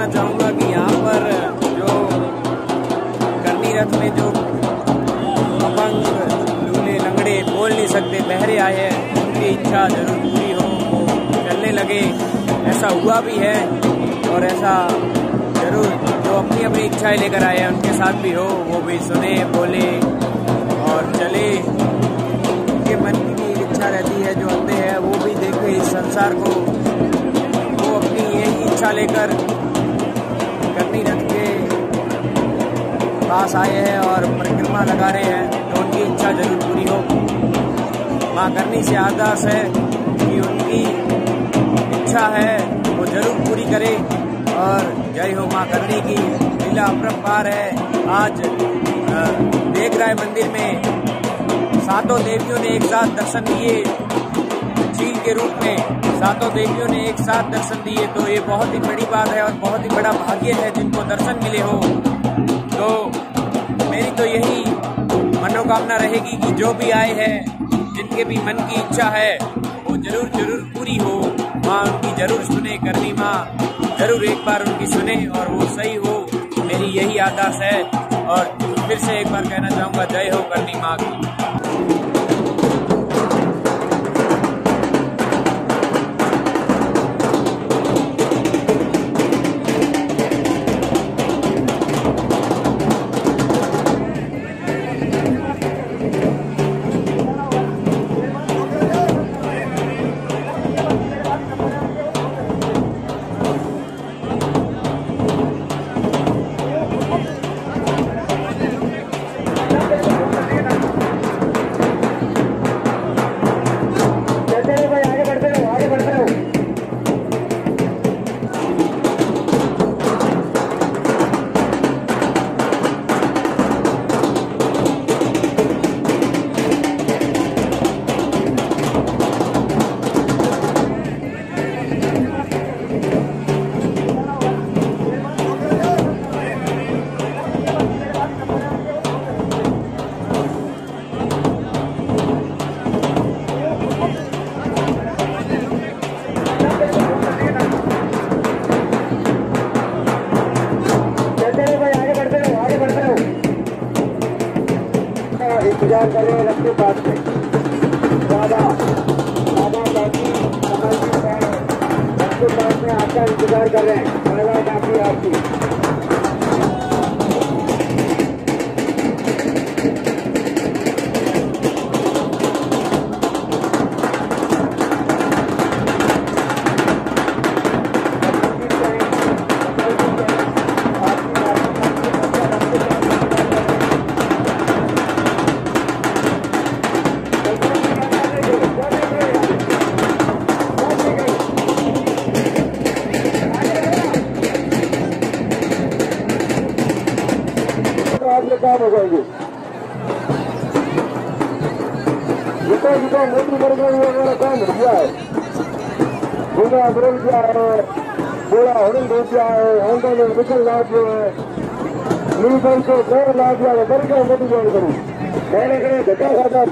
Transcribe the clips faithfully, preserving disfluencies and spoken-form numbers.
चाहूँगा कि यहाँ पर जो करनी रथ में जो अपंग लूले लंगड़े बोल नहीं सकते बहरे आए हैं, उनकी इच्छा जरूर पूरी हो, वो चलने लगे। ऐसा हुआ भी है और ऐसा जरूर जो अपनी अपनी इच्छाएं लेकर आए हैं उनके साथ भी हो, वो भी सुने बोले और चले। उनके मन की इच्छा रहती है, जो अंधे हैं वो भी देखे इस संसार को, वो अपनी यही इच्छा लेकर करनी रथ के पास आए हैं और परिक्रमा लगा रहे हैं, तो उनकी इच्छा जरूर पूरी हो। माँ करनी से अरदास है कि उनकी इच्छा है वो जरूर पूरी करे और जय हो माँ करनी की। लीला अपरंपार है। आज देख रहा है मंदिर में सातों देवियों ने एक साथ दर्शन दिए, झील के रूप में सातों देवियों ने एक साथ दर्शन दिए, तो ये बहुत ही बड़ी बात है और बहुत ही बड़ा भाग्य है जिनको दर्शन मिले हो। तो मेरी तो यही मनोकामना रहेगी कि जो भी आए हैं, जिनके भी मन की इच्छा है वो जरूर जरूर पूरी हो। माँ उनकी जरूर सुने, करनी माँ जरूर एक बार उनकी सुने और वो सही हो, मेरी यही आदास है। और फिर से एक बार कहना चाहूँगा जय हो करनी माँ की। इंतजार कर रहे हैं रस्ते पास में दादा दादा काफी कमल जी हैं, रस्ते पास में आपका इंतजार कर रहे हैं। दादा काफी आपकी काम हो जाएगी। जितना जितना मोदी वर्ग में हमारा काम हो गया है, पूरा अमरल किया है, पूरा हरण दे दिया है, होंडा में निकल ला दिया है, न्यूजल को घर ला दिया है, बड़ी क्या मोदी ज्वाइन करूँ मैंने कहा धक्का खाता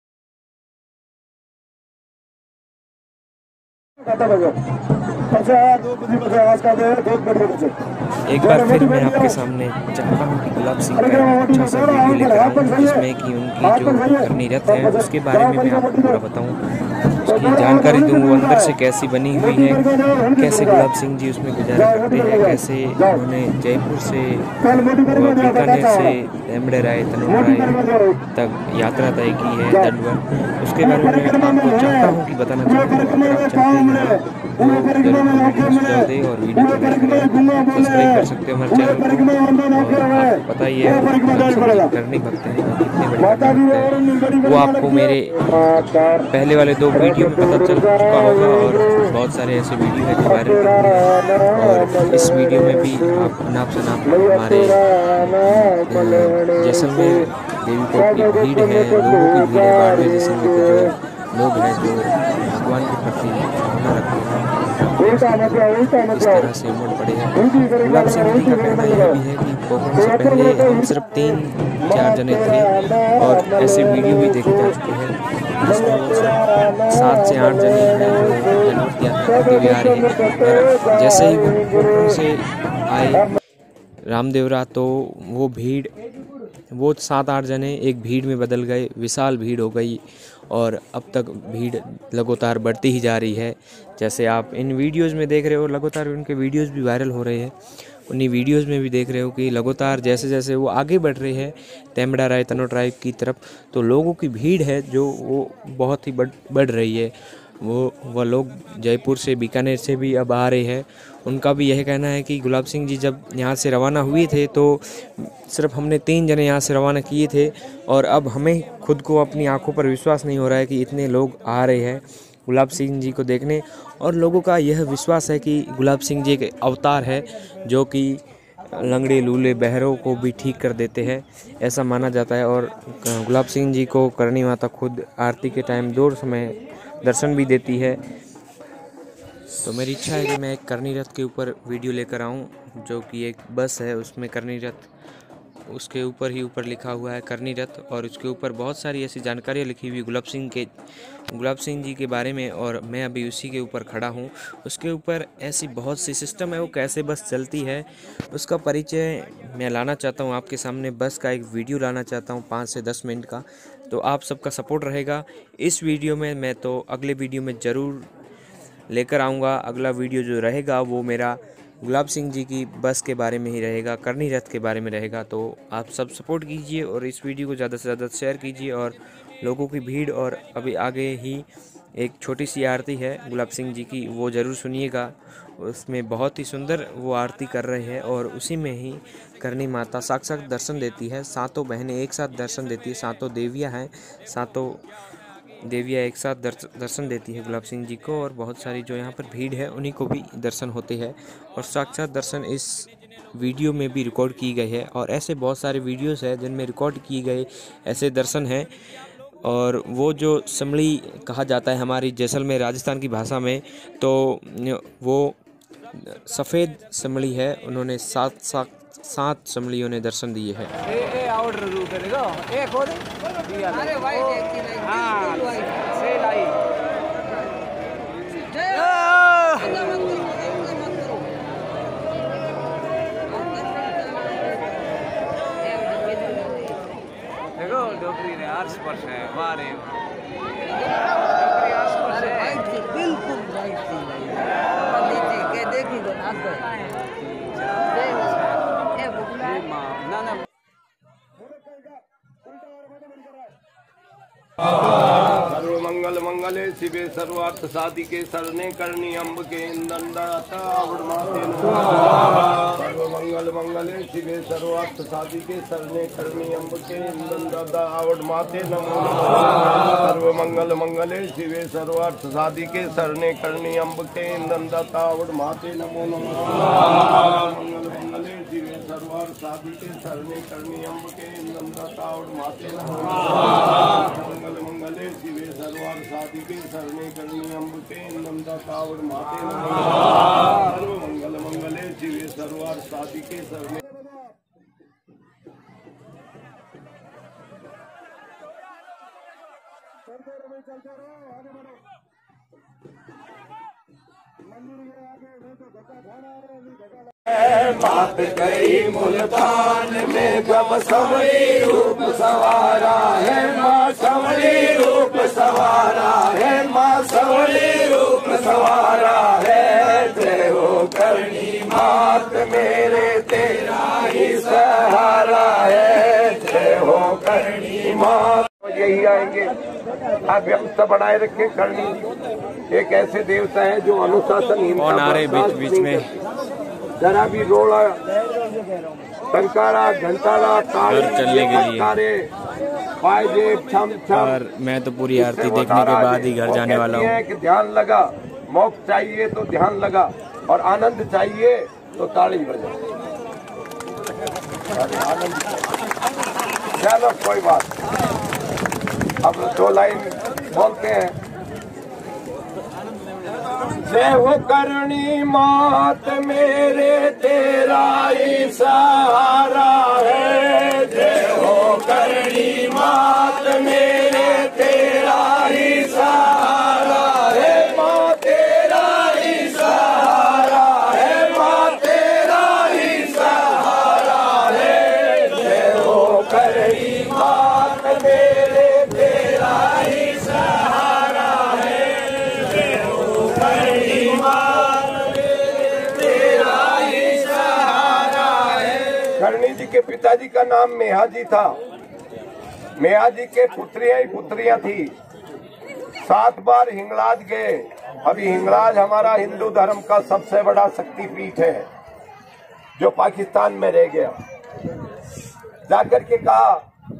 खाता बजे सबसे दो बजे बजे आवाज कर रहे हैं, बहुत बड़े बजे। एक बार फिर मैं आपके सामने चाहता हूँ कि गुलाब सिंह का अच्छा सा वीडियो लेकर आऊँ, जिसमें कि उनकी जो करनी रथ है उसके बारे में मैं आपको पूरा बताऊँ, उसकी जानकारी दूँ, वो अंदर से कैसी बनी हुई है, कैसे गुलाब सिंह जी उसमें गुजारा करते हैं, कैसे उन्होंने जयपुर से बीकानेर से एमड़े राय तनोड़ राय तक यात्रा तय की है दंडवन, उसके बारे में मैं आपको चाहता हूँ कि बताना चाहूँगा। अगर आप चाहते हैं सुझाव दे और वीडियो को सब्सक्राइब कर सकते हो हमारे चैनल को। और आपको पता ही है करनी भक्त हैं कितने बड़े भक्त हैं, वो आपको मेरे पहले वाले दो वीडियो में पता चल चुका होगा और बहुत सारे ऐसे वीडियो हैं जो वायरल और इस वीडियो में भी आप नाप से नाप हमारे जैसलमेर देवीकोट की भीड़ है, लोगों की भीड़ है, बाड़मेर जैसलमेर के जो लोग हैं जो भगवान के प्रति भावना रखते हैं, इस तरह से उमड़ पड़े हैं। गुलाब सिंह जी का कहना यह भी है कि प्रोग्राम से पहले हम सिर्फ तीन चार जने थे और ऐसे वीडियो भी देखे जा चुके हैं जिसमें सात से आठ जने हैं जो यात्रा करके भी आ रहे हैं। जैसे ही वो प्रोग्राम से आए रामदेवरा तो वो भीड़, वो सात आठ जने एक भीड़ में बदल गए, विशाल भीड़ हो गई और अब तक भीड़ लगातार बढ़ती ही जा रही है। जैसे आप इन वीडियोस में देख रहे हो, लगातार उनके वीडियोस भी वायरल हो रहे हैं। उन्हीं वीडियोस में भी देख रहे हो कि लगातार जैसे जैसे वो आगे बढ़ रहे हैं तेमड़ा राय तनो ट्राइब की तरफ, तो लोगों की भीड़ है जो वो बहुत ही बढ़ बढ़ रही है। वो वह लोग जयपुर से, बीकानेर से भी अब आ रहे हैं। उनका भी यह कहना है कि गुलाब सिंह जी जब यहाँ से रवाना हुए थे तो सिर्फ हमने तीन जने यहाँ से रवाना किए थे और अब हमें खुद को अपनी आंखों पर विश्वास नहीं हो रहा है कि इतने लोग आ रहे हैं गुलाब सिंह जी को देखने। और लोगों का यह विश्वास है कि गुलाब सिंह जी एक अवतार है जो कि लंगड़े लूले बहरों को भी ठीक कर देते हैं, ऐसा माना जाता है। और गुलाब सिंह जी को करणी माता खुद आरती के टाइम दो समय दर्शन भी देती है। तो मेरी इच्छा है कि मैं एक करणी रथ के ऊपर वीडियो लेकर आऊं, जो कि एक बस है, उसमें करणी रथ, उसके ऊपर ही ऊपर लिखा हुआ है करणी रथ, और उसके ऊपर बहुत सारी ऐसी जानकारियाँ लिखी हुई गुलाब सिंह के गुलाब सिंह जी के बारे में। और मैं अभी उसी के ऊपर खड़ा हूँ। उसके ऊपर ऐसी बहुत सी सिस्टम है, वो कैसे बस चलती है उसका परिचय मैं लाना चाहता हूँ आपके सामने। बस का एक वीडियो लाना चाहता हूँ पाँच से दस मिनट का, तो आप सबका सपोर्ट रहेगा इस वीडियो में। मैं तो अगले वीडियो में ज़रूर लेकर आऊँगा। अगला वीडियो जो रहेगा वो मेरा गुलाब सिंह जी की बस के बारे में ही रहेगा, करणी रथ के बारे में रहेगा। तो आप सब सपोर्ट कीजिए और इस वीडियो को ज़्यादा से ज़्यादा शेयर कीजिए। और लोगों की भीड़, और अभी आगे ही एक छोटी सी आरती है गुलाब सिंह जी की, वो ज़रूर सुनिएगा। उसमें बहुत ही सुंदर वो आरती कर रहे हैं और उसी में ही करणी माता साक्षात दर्शन देती है। सातों बहनें एक साथ दर्शन देती है, सातों देवियाँ हैं, सातों देवियाँ एक साथ दर्शन देती है गुलाब सिंह जी को। और बहुत सारी जो यहाँ पर भीड़ है उन्हीं को भी दर्शन होते हैं और साक्षात दर्शन इस वीडियो में भी रिकॉर्ड की गई है। और ऐसे बहुत सारे वीडियोस हैं जिनमें रिकॉर्ड किए गए ऐसे दर्शन हैं। और वो जो समड़ी कहा जाता है हमारी जैसलमेर राजस्थान की भाषा में, तो वो सफ़ेद समड़ी है। उन्होंने सात सात सात समड़ियों ने दर्शन दिए हैं। देखो डोकरी रे आर्स पर है मारे बिल्कुल राइट थी देखी के देखी तो ना तो ए बुकला ना ना सर्व मंगल मंगले शिवे सर्वार्थ साधिके शरणे करणी अम्ब के नंदाता माते सर्व मंगल मंगले शिवे सर्वार्थ साधिके शरणे करणी अम्ब के नंदाता आवड माते नमो सर्व मंगल मंगले शिवे सर्वार्थ साधिके शरणे करणी अम्ब के नंदाता आवड माते नमो मंगल मंगले शिवे सर्वार्थ साधिके शरणे करणी अम्ब के नंदाता आवड माते नमो मंगल मंगले शिवे सर्वार्थ साधिके शरणे करणी अम्ब के नंदाता आवड माते नमो सर्व मंगल मंगले शिवे सर्वार्थ साधिके शरणे बात करी मुल्तान में जब संवरी रूप सवारा है, माँ संवरी रूप सवारा है, माँ संवरी रूप सवारा है। जय हो करणी मात मेरे तेरा ही सहारा है, जय हो करणी मात। यही आएंगे, आप व्यवस्था बनाए रखें। करणी एक ऐसे देवता है जो अनुशासन कौन आ रहे बीच बीच में, जरा भी रोड़ा टंकारा घंटारा चलने के लिए। छम छम। और मैं तो पूरी आरती देखने के बाद ही घर जाने वाला हूँ। कि ध्यान लगा, मोक्ष चाहिए तो ध्यान लगा, और आनंद चाहिए तो ताली बजा। आनंद चलो कोई बात। अब दो लाइन बोलते हैं। जय हो करणी मात मेरे तेरा ही सहारा है, जय हो करणी मात मेरे तेरा ही सहारा है, माँ तेरा ही सहारा है, माँ तेरा ही पिताजी का नाम मेहाजी था। मेहाजी के पुत्रियां ही पुत्रियां थी। सात बार हिंगलाज गए। अभी हिंगलाज हमारा हिंदू धर्म का सबसे बड़ा शक्तिपीठ है जो पाकिस्तान में रह गया। जाकर के कहा,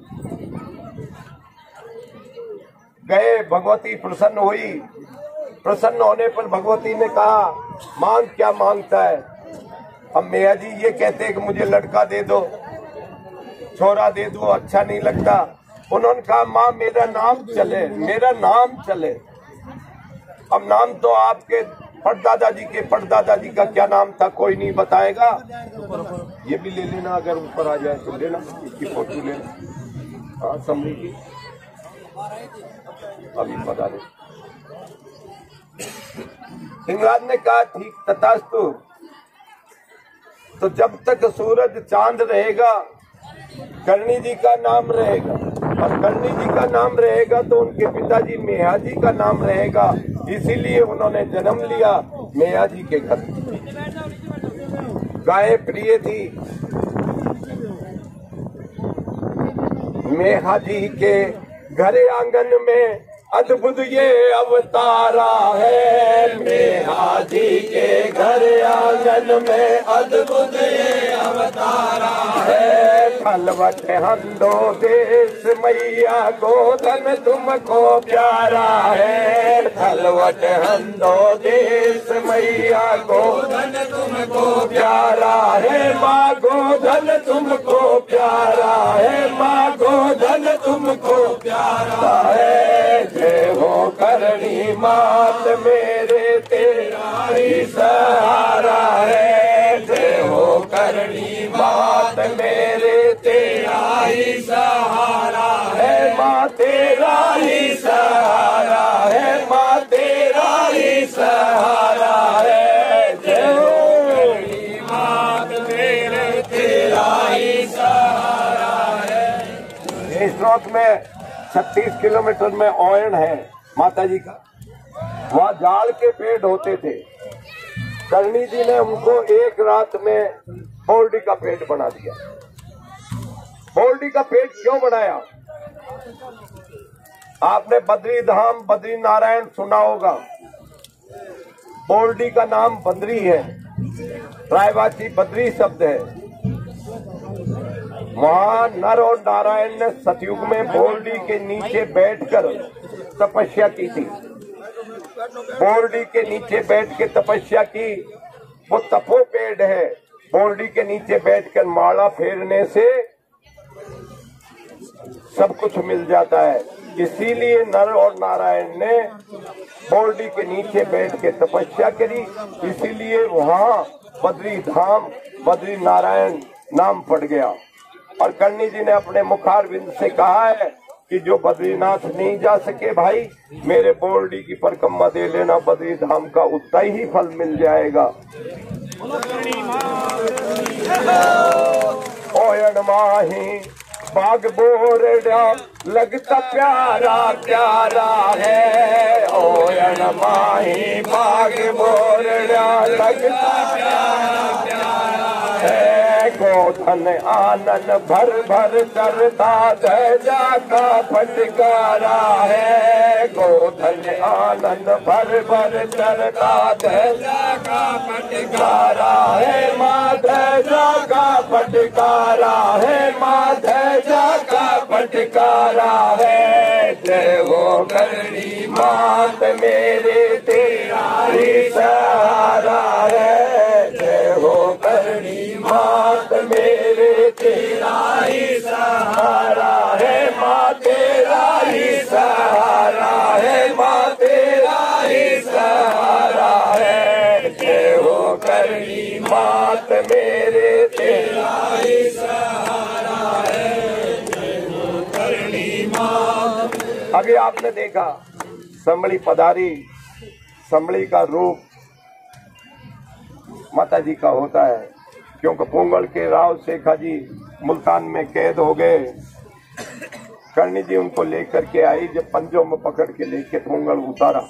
गए, भगवती प्रसन्न हुई। प्रसन्न होने पर भगवती ने कहा, मांग क्या मांगता है? अब मेहाजी ये कहते हैं कि मुझे लड़का दे दो, छोरा दे दो, अच्छा नहीं लगता। उन्होंने कहा, माँ मेरा नाम चले, मेरा नाम चले। अब नाम तो आपके परदादा जी के परदादा जी का क्या नाम था कोई नहीं बताएगा। ये भी ले लेना, अगर ऊपर आ जाए तो लेना, इसकी फोटो लेना। हाँ, समझी की अभी बता दे। हिंगलाज ने कहा, ठीक तथास्तु। तो जब तक सूरज चांद रहेगा करणी जी का नाम रहेगा, और करणी जी का नाम रहेगा तो उनके पिताजी मेहाजी का नाम रहेगा। इसीलिए उन्होंने जन्म लिया मेहाजी के घर। गाय प्रिय थी। मेहाजी के घर आंगन में अद्भुत ये अवतारा है। मेहाजी के घर आंगन में अद्भुत ये अवतारा है। खलवट हंदो देश मैया गोधन तुमको प्यारा है। खलवट हंदो देश मैया गोधन तुमको प्यारा है। माँ गोधन तुमको प्यारा है। माँ गोधन तुमको प्यारा है। जय हो करणी मात मेरे तेरा ही सहारा है। जय हो करणी मात मेरे तेरा ही सहारा है। माँ तेरा ही सहारा है। माँ तेरा ही सहारा है। जय हो करणी मात मेरे तेरा ही सहारा है। इस स्रोत में छत्तीस किलोमीटर में ओयन है माता जी का। वहाँ जाड़ के पेड़ होते थे। करणी जी ने उनको एक रात में बोल्डी का पेड़ बना दिया। बोल्डी का पेड़ क्यों बनाया? आपने बद्री धाम बद्री नारायण सुना होगा। बोल्डी का नाम बद्री है, रायवाची बद्री शब्द है। वहाँ नर और नारायण ने सतयुग में बोल्डी के नीचे बैठकर तपस्या की थी। बोल्डी के नीचे बैठ के तपस्या की। वो तपो पेड़ है। बोल्डी के नीचे बैठकर माला फेरने से सब कुछ मिल जाता है। इसीलिए नर और नारायण ने बोल्डी के नीचे बैठ के तपस्या करी। इसीलिए वहाँ बद्री धाम बद्री नारायण नाम पड़ गया। और करणी जी ने अपने मुखारविंद से कहा है कि जो बद्रीनाथ नहीं जा सके भाई, मेरे बोल्डी की परिक्रमा दे लेना, बद्री धाम का उतना ही फल मिल जाएगा। ओयन माही बाग बोरड़ा लगता प्यारा प्यारा है। ओयन माही बाग बोरड़ा लगता प्यारा प्यारा है। गोधन आनन भर भर चरता ध्वजा का फटकारा है। गोधन आनन भर भर चरता ध्वजा का फटकारा है। माँ ध्वजा का फटकारा है। माँ ध्वजा का फटकारा है। जय हो करणी मात मेरे तेरा ही सहारा है। जय हो करणी मात मेरे तेरा ही सहारा है। माँ तेरा ही सहारा है। माँ तेरा ही सहारा है। जय हो करणी मात मेरे तेरा ही सहारा है। जय हो करणी मात। अभी आपने देखा संभली पधारी। संभली का रूप माता जी का होता है, क्योंकि पोंगल के राव शेखा जी मुल्तान में कैद हो गए। करणी जी उनको लेकर के आई, जब पंजों में पकड़ के लेके पोंगल उतारा।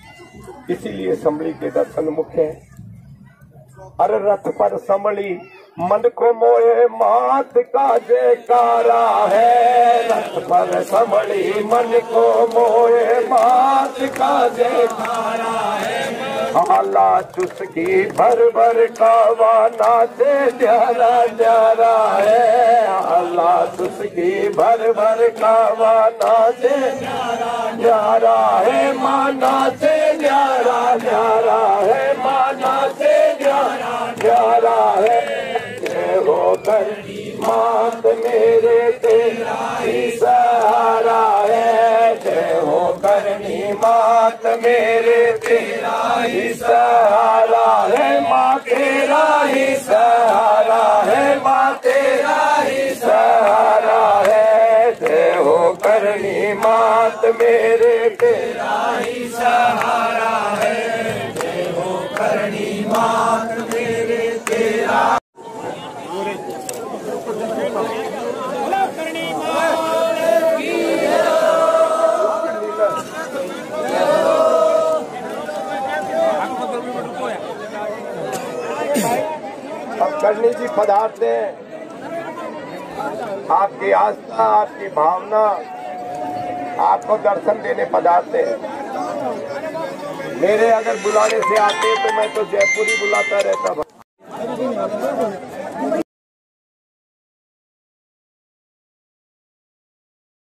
इसीलिए संभली के दर्शन मुख्य है। अरे रथ पर संभली मन को मोए मात का जयकारा है, रथ पर संभली मन को मोए मात का जयकारा है। आला चुस्की भर भर कावाना से न्यारा न्यारा है, आला चुस्की भर भर कावाना से न्यारा न्यारा है, माना से न्यारा न्यारा है, माना से न्यारा न्यारा है। होकर मात मेरे तेरा ही सहारा है, जय हो करनी मात मेरे तेरा ही सहारा है, माँ तेरा ही सहारा है, माँ तेरा ही सहारा है। जय हो करनी मात मेरे तेरा ही सहारा है, जय हो करनी मात मेरे तेरा। अब करनी जी पधारते हैं, आपकी आस्था आपकी भावना आपको दर्शन देने पधारते हैं। मेरे अगर बुलाने से आते तो मैं तो जयपुर ही बुलाता रहता।